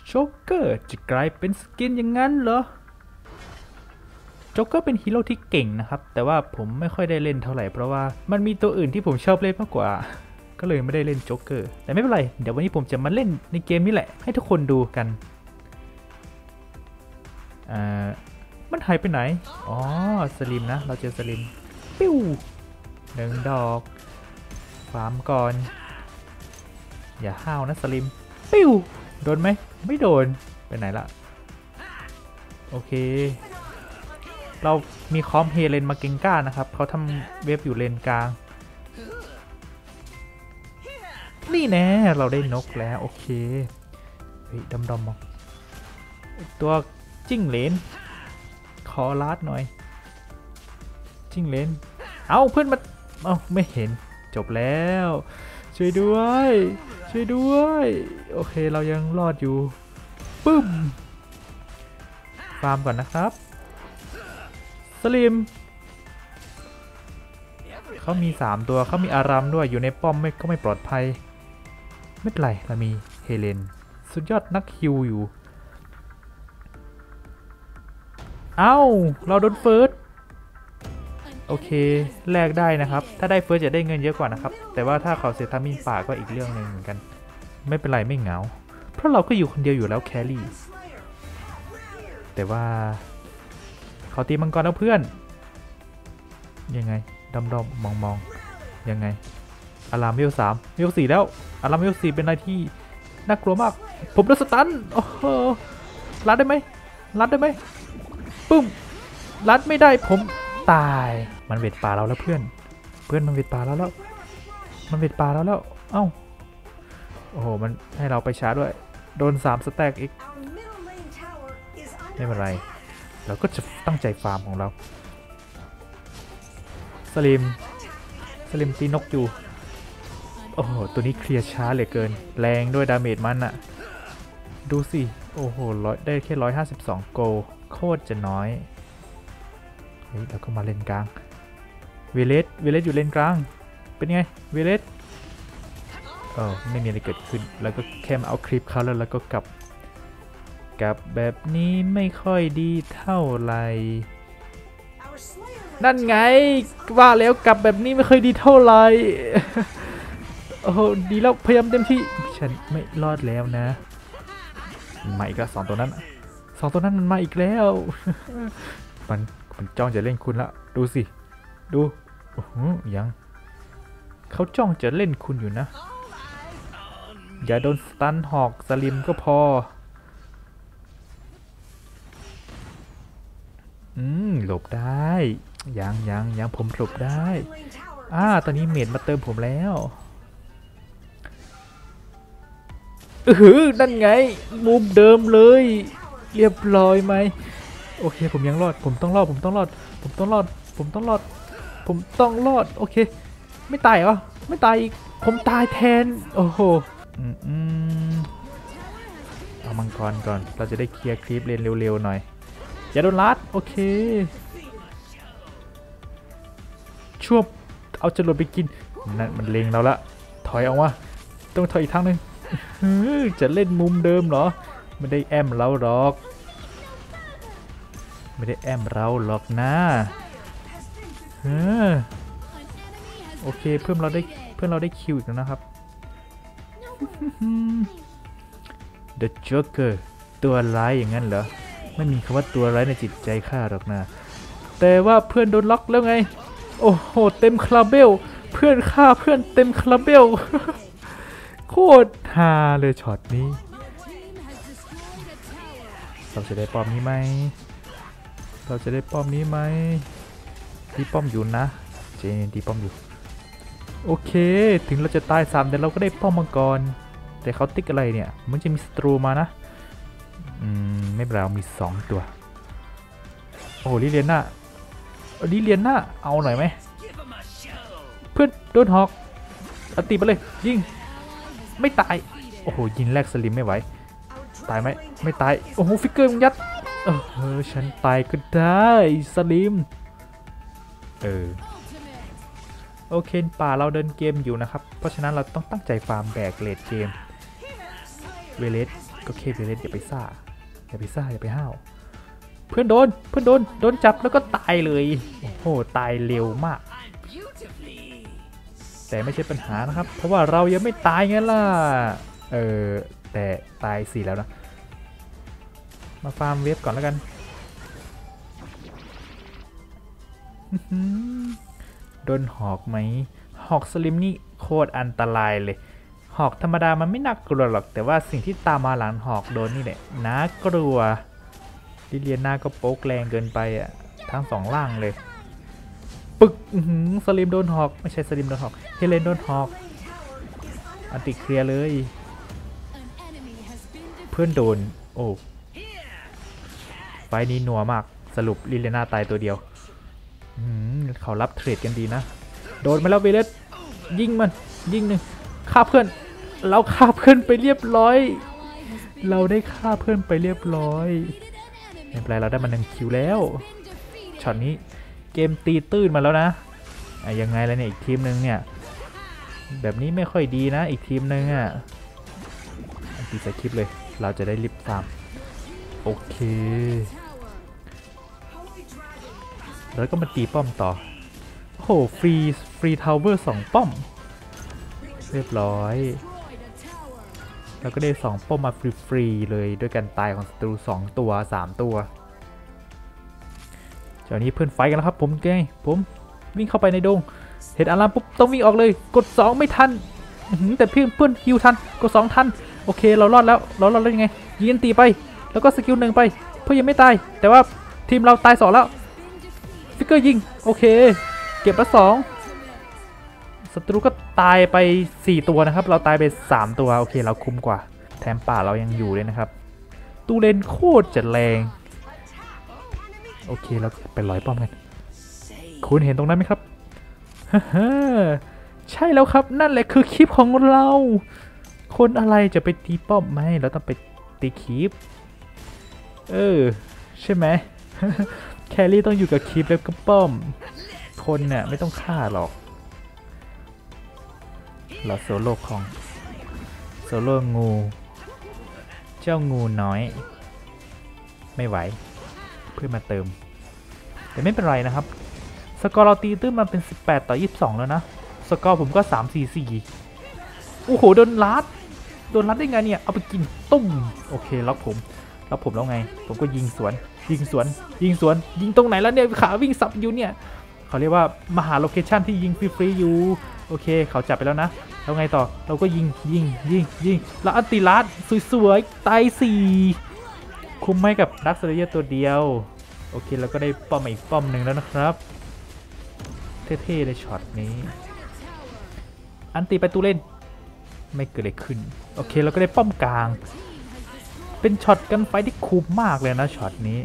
โจ๊กเกอร์จะกลายเป็นสกินอย่างนั้นเหรอโจ๊กเกอร์เป็นฮีโร่ที่เก่งนะครับแต่ว่าผมไม่ค่อยได้เล่นเท่าไหร่เพราะว่ามันมีตัวอื่นที่ผมชอบเล่นมากกว่าก็เลยไม่ได้เล่นโจ๊กเกอร์แต่ไม่เป็นไรเดี๋ยววันนี้ผมจะมาเล่นในเกมนี้แหละให้ทุกคนดูกันมันหายไปไหนอ๋อสลิมนะเราเจอสลิมปิ้ว1 ดอกฟาร์มก่อนอย่าห้าวนะสลิมปิ้วโดนไหมไม่โดนไปไหนละโอเคเรามีคอมเฮเลนมาเกงก้านะครับเขาทำเว็บอยู่เลนกลางนี่แน่เราได้นกแล้วโอเคเฮ้ยดำมองตัวจิ้งเหลนขอลาดหน่อยจิ้งเหลนเอาเพื่อนมาเอาไม่เห็นจบแล้วช่วยด้วยช่วยด้วยโอเคเรายังรอดอยู่ปึ้มฟาร์มก่อนนะครับสลิมเขามี3ตัวเขามีอารัมด้วยอยู่ในป้อมก็ไม่ปลอดภัยไม่เป็นไรเรามีเฮเลนสุดยอดนักฮิวอยู่เอ้าเราโดนเฟิร์สโอเคแลกได้นะครับถ้าได้เฟิร์สจะได้เงินเยอะกว่านะครับแต่ว่าถ้าเขาเสียทามินป่าก็อีกเรื่องหนึ่งเหมือนกันไม่เป็นไรไม่เหงาเพราะเราก็อยู่คนเดียวอยู่แล้วแครี่แต่ว่าเขาตีมังกรแล้วเพื่อนยังไงดำมองยังไงอารามเวล3เวล4แล้วอารามเวล4เป็นอะไรที่น่ากลัวมากผมโดนสตันโอ้โหรัดได้ไหมรัดได้ไหมปุ้มรัดไม่ได้ผมตายมันเวทป่าเราแล้วเพื่อนมันเวทป่าเราแล้วมันเวทป่าเราแล้วเอ้าโอ้โหมันให้เราไปช้าด้วยโดน3 สแต็กอีกไม่เป็นไรเราก็จะตั้งใจฟาร์มของเราสลิมตีนกอยู่โอ้โหตัวนี้เคลียร์ช้าเหลือเกินแรงด้วยดาเมจมันอะดูสิโอ้โหได้แค่152โกโคตรจะน้อยเฮ้ยแล้วก็มาเลนกลางเวเลสอยู่เลนกลางเป็นไงเวเลสไม่มีอะไรเกิดขึ้นแล้วก็แค่มาเอาคลิปเขาแล้วก็กลับแบบนี้ไม่ค่อยดีเท่าไหร่นั่นไงว่าแล้วกลับแบบนี้ไม่ค่อยดีเท่าไหร่โอ้โหดีแล้วพยายามเต็มที่ฉันไม่รอดแล้วนะมาอีกแล้ว2 ตัวนั้นมันมาอีกแล้วมันจ้องจะเล่นคุณละดูสิดูโอ้โหยังเขาจ้องจะเล่นคุณอยู่นะอย่าโดนสตันหอกสลิมก็พอหลบได้ยังผมหลบได้ตอนนี้เมดมาเติมผมแล้วนั่นไงมุมเดิมเลยเรียบร้อยไหมโอเคผมยังรอดผมต้องรอดโอเคไม่ตายเหรอไม่ตายอีกผมตายแทนโอ้โหเอามังกรก่อนเราจะได้เคลียร์คลิปเลนเร็วๆหน่อยอย่าโดนลัดโอเคช่วบเอาจรวดไปกินนั่นมันเลงเราละถอยออกมาต้องถอยอีกทางนึงจะเล่นมุมเดิมเหรอไม่ได้แอมเราหรอกนะโอเคเพื่อนเราได้คิวอีกแล้วนะครับ The Joker ตัวร้ายอย่างนั้นเหรอไม่มีคำว่าตัวร้ายในจิตใจข้าหรอกนะแต่ว่าเพื่อนโดนล็อกแล้วไงโอ้โหเต็มคาราเบลเพื่อนฆ่าเพื่อนเต็มคาราเบล โคตรฮาเลยช็อตนี้เราจะได้ป้อมนี้ไหมที่ป้อมอยู่นะเจนที่ป้อมอยู่โอเคถึงเราจะตาย3แต่เราก็ได้ป้อมมังกรแต่เขาติ๊กอะไรเนี่ยมันจะมีศัตรูมานะไม่เป็นไรมี2 ตัวโอ้ลิเลียน่าเอาหน่อยไหมเพื่อนโดนหอกอัดตีไปเลยยิงไม่ตายโอ้โหยิงแรกสลิมไม่ไหวตายไหมไม่ตายโอ้โหฟิกเกอร์มันยัดฉันตายก็ได้สลิมโอเคป่าเราเดินเกมอยู่นะครับเพราะฉะนั้นเราต้องตั้งใจฟาร์มแบกเลดเกมเวเลสก็เคไปเล่นอย่าไปซ่าอย่าไปซ่าอย่าไปห้าวเพื่อนโดนจับแล้วก็ตายเลยโอ้โหตายเร็วมากแต่ไม่ใช่ปัญหานะครับเพราะว่าเรายังไม่ตายไงล่ะแต่ตาย4แล้วนะมาฟาร์มเวฟก่อนแล้วกันโดนหอกไหมหอกสลิมนี่โคตรอันตรายเลยหอกธรรมดามันไม่น่ากลัวหรอกแต่ว่าสิ่งที่ตามมาหลังหอกโดนนี่แหละน่ากลัวลิเลียนาก็โป๊กแรงเกินไปอ่ะทั้ง2ล่างเลยปึกสลิมโดนหอกไม่ใช่สลิมโดนหอกเฮเลนโดนหอกอันติเคลียร์เลยเพื่อนโดนโอ้ไฟนี้นัวมากสรุปลิเลียนาตายตัวเดียวเขารับเทรดกันดีนะโดนมาแล้วเวเลสยิงมันยิงหนึ่งฆ่าเพื่อนเราฆ่าเพื่อนไปเรียบร้อยเราได้ฆ่าเพื่อนไปเรียบร้อยไม่เป็นไรเราได้มา1 คิวแล้วช็อตนี้เกมตีตื้นมาแล้วนะยังไงแล้วเนี่ยอีกทีมนึงเนี่ยแบบนี้ไม่ค่อยดีนะอีกทีมนึงอ่ะตีสคริปต์เลยเราจะได้รีบฟาร์มโอเคแล้วก็มาตีป้อมต่อโอ้โหฟรีทาวเวอร์2ป้อมเรียบร้อยแล้วก็ได้2ป้อมมาฟรีเลยด้วยการตายของศัตรู2 ตัว3 ตัวเจ้านี้เพื่อนไฟกันแล้วครับผมวิ่งเข้าไปในดงเห็นอารามปุ๊บต้องวิ่งออกเลยกด2ไม่ทันแต่เพื่อนคิวทันกด2ทันโอเคเรารอดแล้วยังไงยิงตีไปแล้วก็สกิล1ไปเพื่อยังไม่ตายแต่ว่าทีมเราตาย2แล้วฟิกเกอร์ยิงโอเคเก็บละ2ศัตรูก็ตายไป4 ตัวนะครับเราตายไป3 ตัวโอเคเราคุ้มกว่าแถมป่าเรายังอยู่เลยนะครับตูเลนโคตรจะแรงโอเคเราไปลอยป้อมกันคุณเห็นตรงนั้นไหมครับใช่แล้วครับนั่นแหละคือคลิปของเราคนอะไรจะไปตีป้อมไม่เราต้องไปตีคลิปใช่ไหม แครี่ต้องอยู่กับคลิปแล้วก็ป้อมคนเนี่ยไม่ต้องฆ่าหรอกเราโซโล่ของโซโล่งูเจ้างูน้อยไม่ไหวเพื่อมาเติมแต่ไม่เป็นไรนะครับสกอร์เราตีตื้นมาเป็น18-22แล้วนะสกอร์ผมก็3-4-4โอ้โหโดนลัดได้ไงเนี่ยเอาไปกินตุ้มโอเคล็อกผมแล้วไงผมก็ยิงสวนยิงตรงไหนแล้วเนี่ยขาวิ่งสับอยู่เนี่ยเขาเรียกว่ามหาโลเคชั่นที่ยิงฟรีๆอยู่โอเคเขาจับไปแล้วนะแล้วไงต่อเราก็ยิงแล้วอันติลัดสวยๆตาย4คุ้มให้กับดักสเลเยอร์ตัวเดียวโอเคเราก็ได้ป้อมอีกป้อมหนึ่งแล้วนะครับเท่ๆในช็อตนี้อันติไปตูเล่นไม่เกิดอะไรขึ้นโอเคเราก็ได้ป้อมกลางเป็นช็อตกันไฟที่คุ้มมากเลยนะช็อตนี้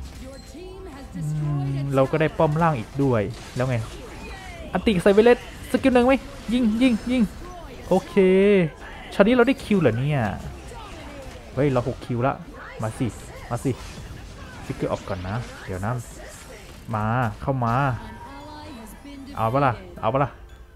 เราก็ได้ป้อมล่างอีกด้วยแล้วไงอันติใส่เวเลสสกิล1ไหมยิงโอเคช็อตนี้เราได้คิวเหรอเนี่ยเฮ้ยเรา6 คิวละมาสิฟิกเกอร์ออกก่อนนะเดี๋ยวนะเข้ามาเอาปะล่ะ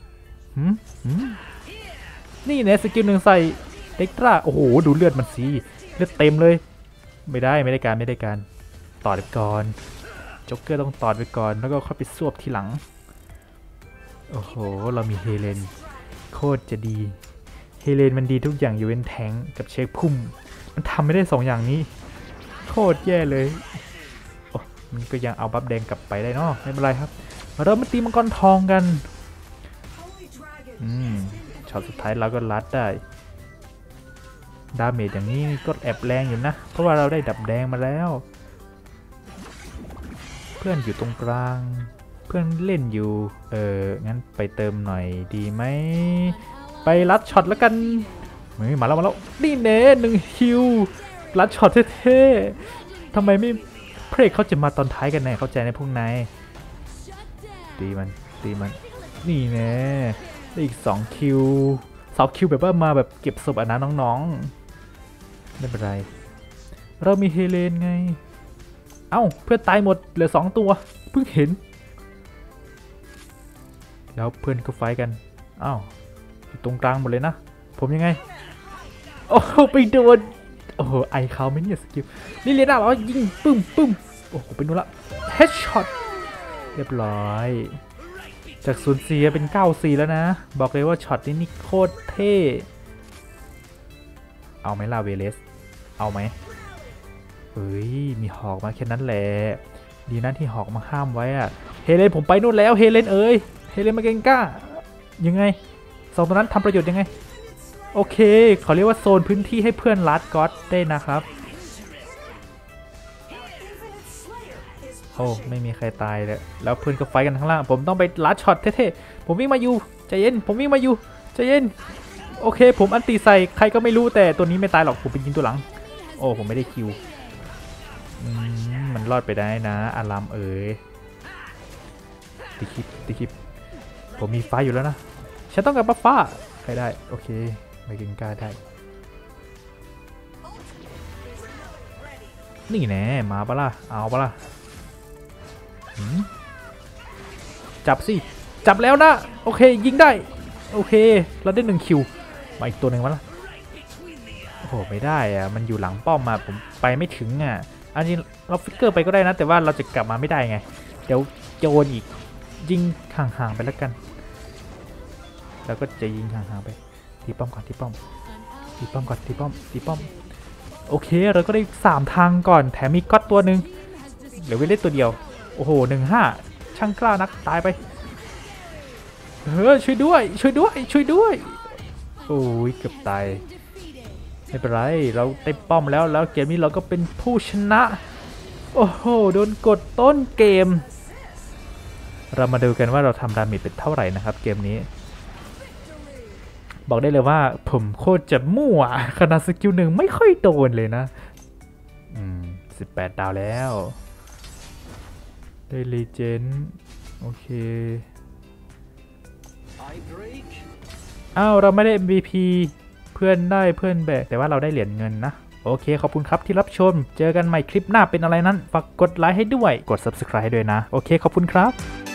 นี่เนี่ยสกิล1ใส่เด็กตราโอ้โหดูเลือดมันสิเลือดเต็มเลยไม่ได้การต่อไปก่อนจ็อกเกอร์ต้องต่อไปก่อนแล้วก็เข้าไปซวบทีหลังโอ้โหเรามีเฮเลนโคตรจะดีเฮเลนมันดีทุกอย่างอยู่เป็นแทงกับเช็คพุ่มมันทำไม่ได้2 อย่างนี้โคตรแย่เลยโอ้มันก็ยังเอาบัฟแดงกลับไปได้เนาะไม่เป็นไรครับเรามาตีมังกรทองกันช็อตสุดท้ายเราก็ลัดได้ดาเมจอย่างนี้ก็แอบแรงอยู่นะเพราะว่าเราได้ดับแดงมาแล้วเพื่อนอยู่ตรงกลางเพื่อนเล่นอยู่งั้นไปเติมหน่อยดีไหมไปลัดช็อตแล้วกันมาแล้วนี่เน่1 คิวลัดช็อตเท่ๆทำไมไม่เพลกเขาจะมาตอนท้ายกันแน่เข้าใจในพวกนายตีมันนี่แน่อีก2 คิว2 คิวแบบว่ามาแบบเก็บศพนะน้องๆไม่เป็นไรเรามีเฮเลนไงเอ้าเพื่อนตายหมดเหลือ2 ตัวเพิ่งเห็นแล้วเพื่อนก็ไฟกันอ้าวอยู่ตรงกลางหมดเลยนะผมยังไงโอ้ไปโดนโอ้หไอเขาไม่เนี่ยสกิลนี่เลียน่าเรายิงปึ้มปึ้มโอ้โหเป็นนู่นละเฮดช็อตเรียบร้อยจาก0-4เป็น9-4แล้วนะบอกเลยว่าช็อตนี้นี่โคตรเท่เอาไหมล่ะเวเลสเอาไหมเฮ้ยมีหอกมาแค่นั้นแหละดีนะที่หอกมาห้ามไว้อะเฮเลนผมไปนู่นแล้วเฮเลนเฮเลนมาเกงก้ายังไงสองตัวนั้นทำประโยชน์ยังไงโอเคเขาเรียกว่าโซนพื้นที่ให้เพื่อนลัดก็อดได้นะครับโอ้ไม่มีใครตายเลยแล้วเพื่อนก็ไฟกันข้างล่างผมต้องไปลัดช็อตเท่ๆผมวิ่งมาอยู่ใจเย็นผมวิ่งมาอยู่ใจเย็นโอเคผมอันตีใส่ใครก็ไม่รู้แต่ตัวนี้ไม่ตายหรอกผมไปยิงตัวหลังโอ้ผมไม่ได้คิวมันรอดไปได้นะอารามตีคลิปผมมีไฟอยู่แล้วนะฉันต้องการฟ้าใครได้โอเคไม่กินกล้าได้นี่แน่มาปะล่ะเอาปะล่ะจับสิจับแล้วนะโอเคยิงได้โอเคเราได้1 คิวมาอีกตัวหนึ่งวะล่ะโอ้โหไม่ได้อะมันอยู่หลังป้อมมาผมไปไม่ถึงอ่ะอันนี้เราฟิกเกอร์ไปก็ได้นะแต่ว่าเราจะกลับมาไม่ได้ไงเดี๋ยวโจนอีกยิงห่างๆไปแล้วกันแล้วก็จะยิงห่างๆไปตีป้อมก่อนตีป้อมก่อนตีป้อมโอเคเราก็ได้3 ทางก่อนแถมมีก๊อตตัวหนึ่งเหลือเวเลสตัวเดียวโอ้โห1-5ช่างกล้านักตายไปช่วยด้วยโอ้ยเกือบตายไม่เป็นไรเราได้ป้อมแล้วเกมนี้เราก็เป็นผู้ชนะโอ้โหโดนกดต้นเกมเรามาดูกันว่าเราทำดาเมจเป็นเท่าไหร่นะครับเกมนี้บอกได้เลยว่าผมโคตรจะมั่วขนาดสกิล1ไม่ค่อยโดนเลยนะ18 ดาวแล้วได้เลเจนด์โอเคอ้าวเราไม่ได้ MVP เพื่อนได้เพื่อนแบกแต่ว่าเราได้เหรียญเงินนะโอเคขอบคุณครับที่รับชมเจอกันใหม่คลิปหน้าเป็นอะไรนั้นฝากกดไลค์ให้ด้วยกด Subscribe ให้ด้วยนะโอเคขอบคุณครับ